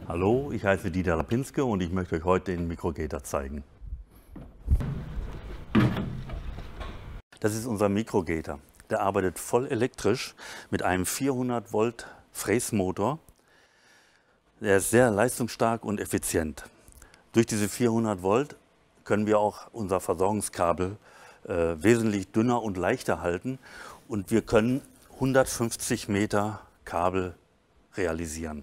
Hallo, ich heiße Dieter Lapinske und ich möchte euch heute den Microgator zeigen. Das ist unser Microgator. Der arbeitet voll elektrisch mit einem 400 Volt Fräsmotor. Der ist sehr leistungsstark und effizient. Durch diese 400 Volt können wir auch unser Versorgungskabel wesentlich dünner und leichter halten und wir können 150 Meter Kabel realisieren.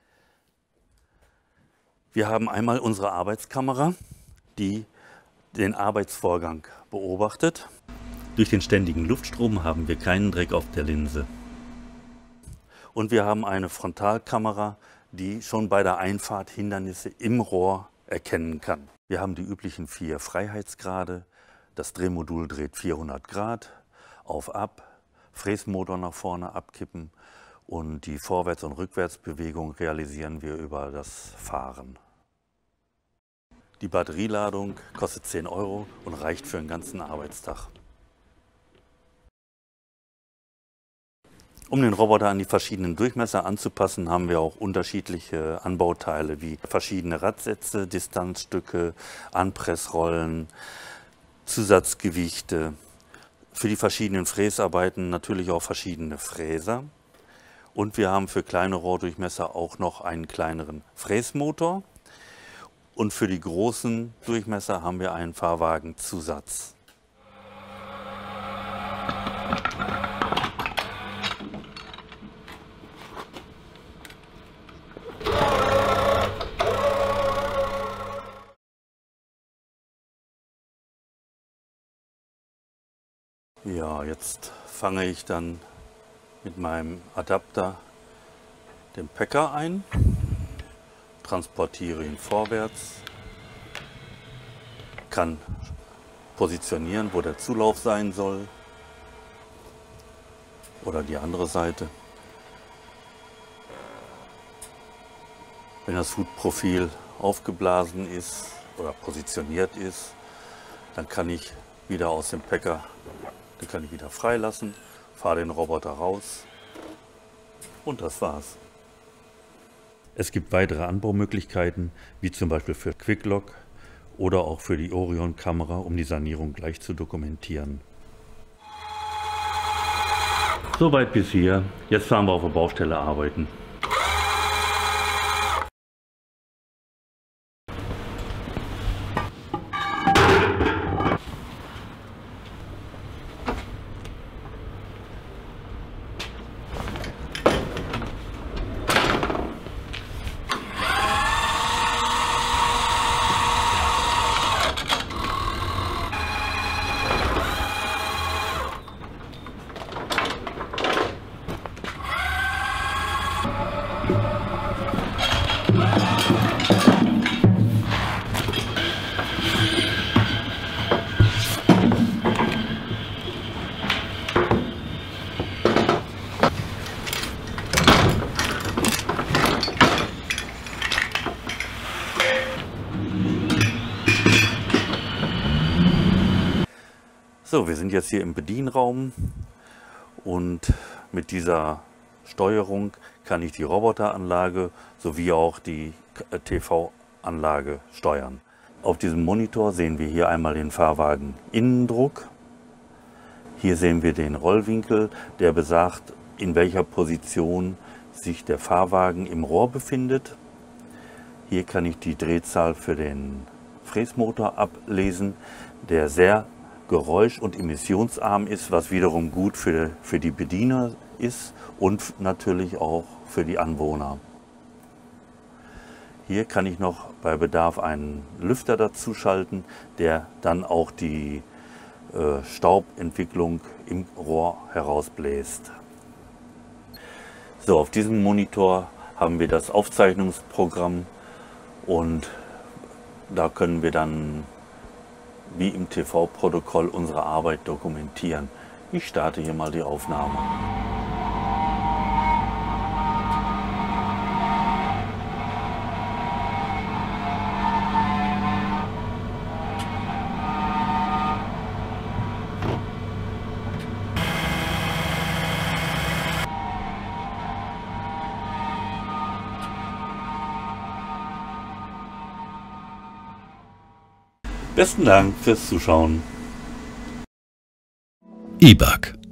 Wir haben einmal unsere Arbeitskamera, die den Arbeitsvorgang beobachtet. Durch den ständigen Luftstrom haben wir keinen Dreck auf der Linse. Und wir haben eine Frontalkamera, die schon bei der Einfahrt Hindernisse im Rohr erkennen kann. Wir haben die üblichen 4 Freiheitsgrade. Das Drehmodul dreht 400 Grad, auf-ab, Fräsmotor nach vorne abkippen und die Vorwärts- und Rückwärtsbewegung realisieren wir über das Fahren. Die Batterieladung kostet 10 € und reicht für einen ganzen Arbeitstag. Um den Roboter an die verschiedenen Durchmesser anzupassen, haben wir auch unterschiedliche Anbauteile wie verschiedene Radsätze, Distanzstücke, Anpressrollen, Zusatzgewichte. Für die verschiedenen Fräsarbeiten natürlich auch verschiedene Fräser. Und wir haben für kleine Rohrdurchmesser auch noch einen kleineren Fräsmotor. Und für die großen Durchmesser haben wir einen Fahrwagenzusatz. Ja, jetzt fange ich dann mit meinem Adapter den Packer ein, transportiere ihn vorwärts, kann positionieren, wo der Zulauf sein soll oder die andere Seite. Wenn das Hutprofil aufgeblasen ist oder positioniert ist, dann kann ich wieder aus dem Packer, den kann ich wieder freilassen, fahre den Roboter raus und das war's. Es gibt weitere Anbaumöglichkeiten, wie zum Beispiel für QuickLock oder auch für die Orion-Kamera, um die Sanierung gleich zu dokumentieren. Soweit bis hier. Jetzt fahren wir auf der Baustelle arbeiten. So, wir sind jetzt hier im Bedienraum und mit dieser Steuerung kann ich die Roboteranlage sowie auch die TV-Anlage steuern. Auf diesem Monitor sehen wir hier einmal den Fahrwagen-Innendruck. Hier sehen wir den Rollwinkel, der besagt, in welcher Position sich der Fahrwagen im Rohr befindet. Hier kann ich die Drehzahl für den Fräsmotor ablesen, der sehr geräusch- und emissionsarm ist, was wiederum gut für die Bediener ist und natürlich auch für die Anwohner. Hier kann ich noch bei Bedarf einen Lüfter dazu schalten, der dann auch die Staubentwicklung im Rohr herausbläst. So, auf diesem Monitor haben wir das Aufzeichnungsprogramm und da können wir dann wie im TV-Protokoll unsere Arbeit dokumentieren. Ich starte hier mal die Aufnahme. Besten Dank fürs Zuschauen. IBAG